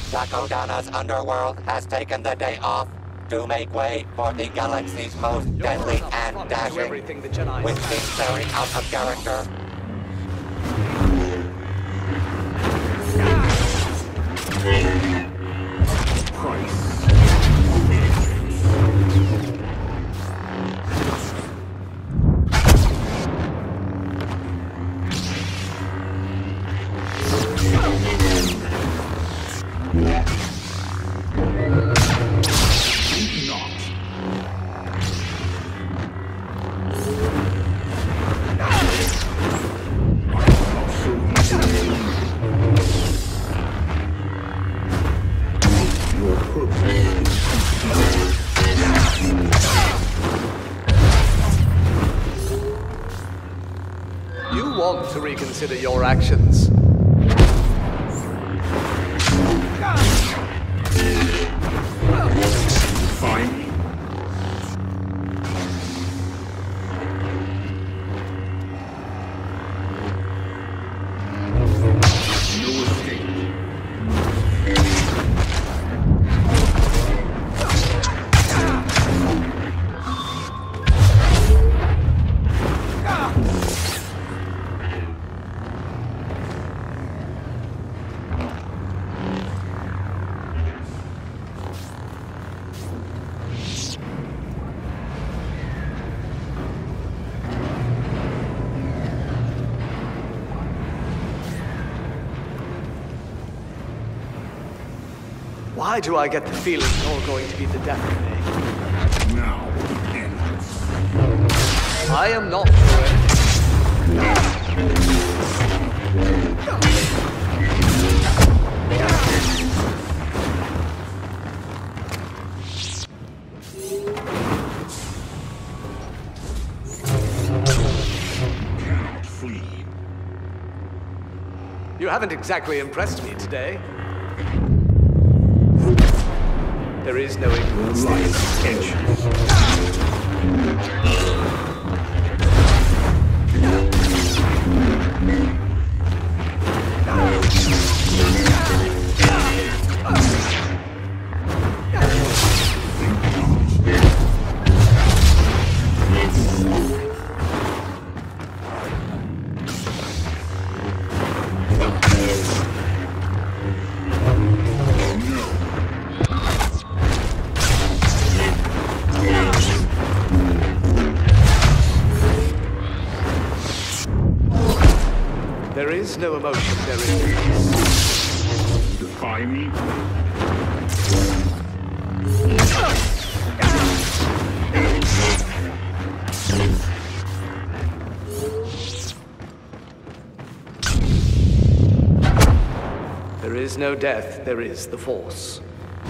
Takodana's underworld has taken the day off to make way for the galaxy's most deadly and dashing, which seems very out of character. You want to reconsider your actions. Fine. No escape. Why do I get the feeling you're going to be the death of me? Now ends. I am not sure. Cannot flee. You haven't exactly impressed me today. There is no ignorance. Life edges. There is no emotion, there is peace. Defy me? There is no death, there is the Force.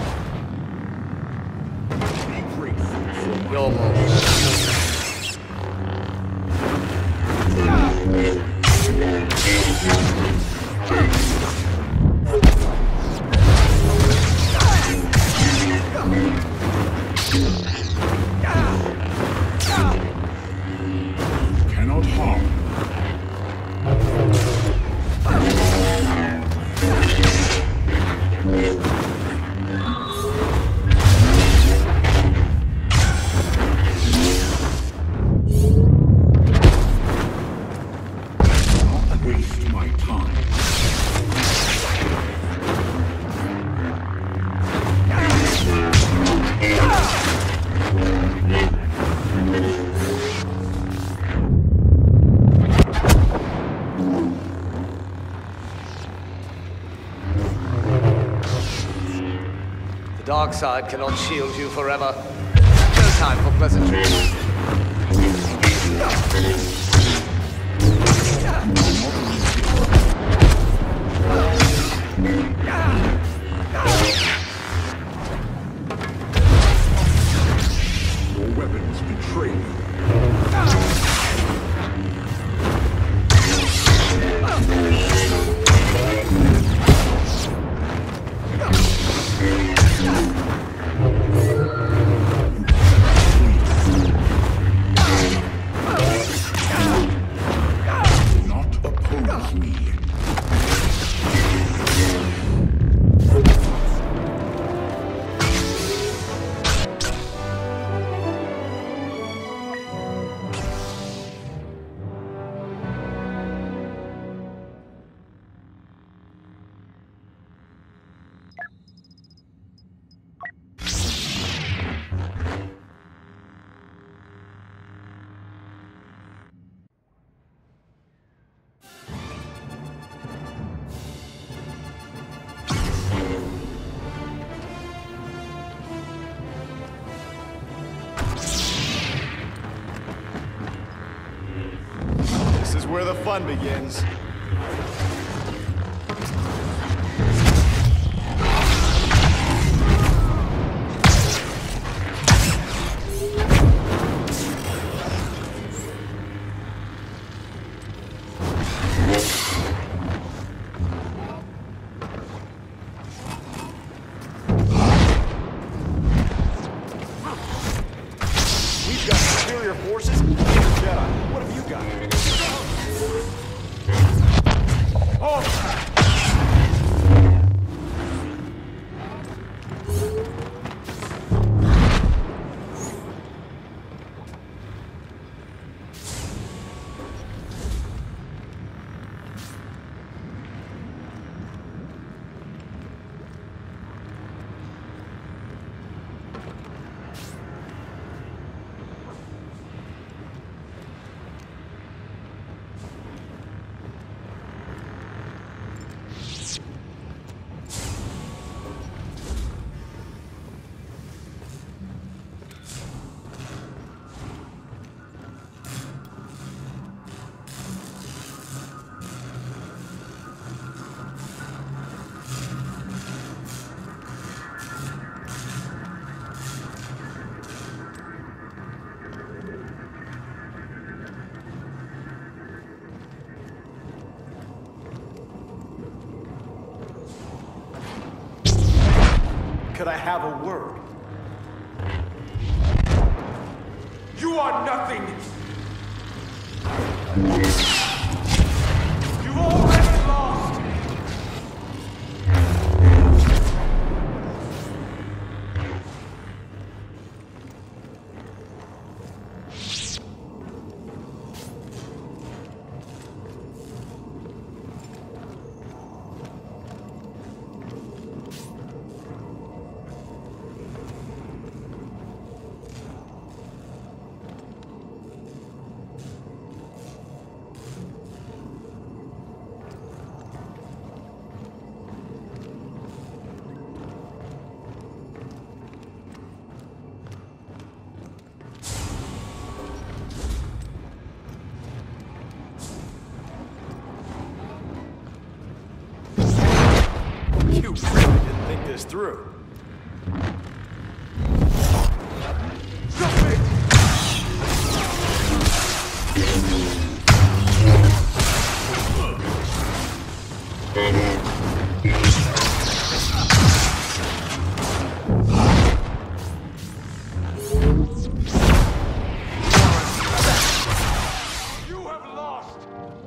Be grateful for my Your more. cannot harm. Not waste my time. The dark side cannot shield you forever. No time for pleasantries. Your weapons betray you. fun begins. We've got superior forces and a Jedi. What have you got? Oh! Could I have a word? You are nothing! You've already lost! You really didn't think this through. You have lost!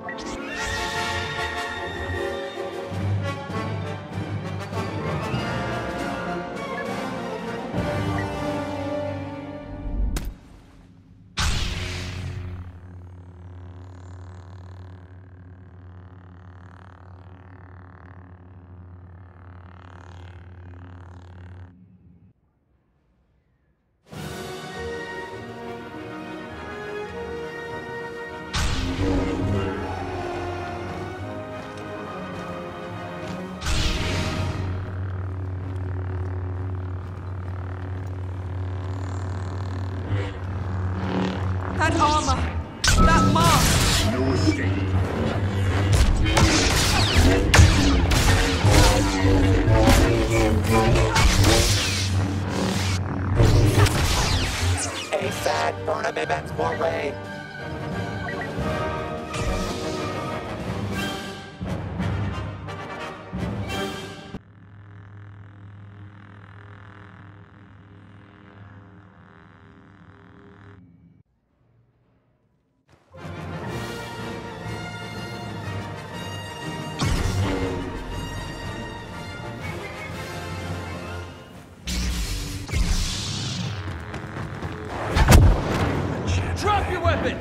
That armor! That mask! No escape. A sad Burnham events foray. Drop your weapon!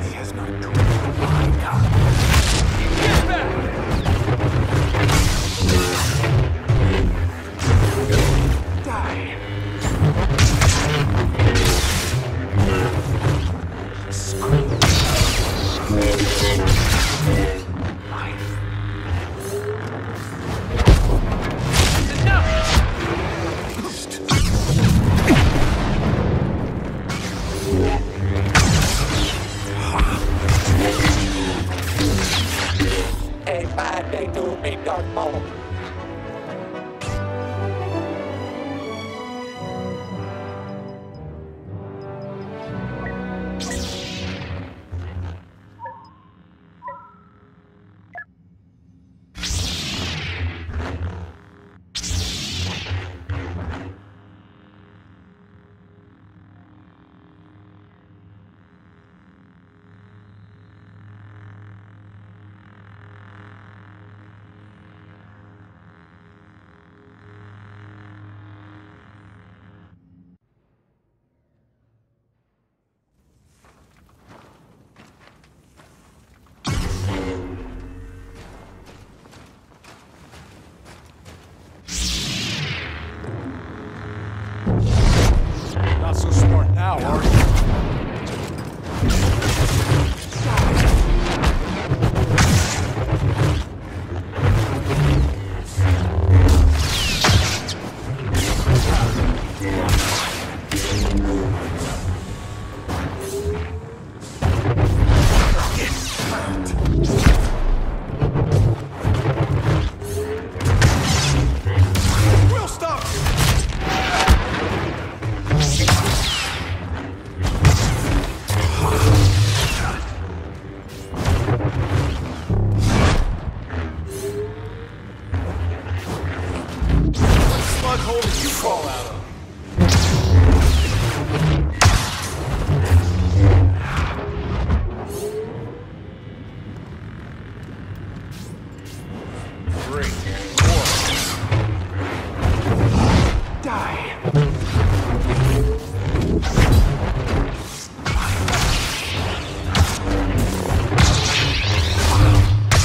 now, are you?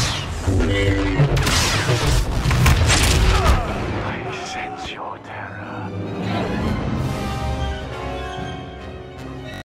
I sense your terror.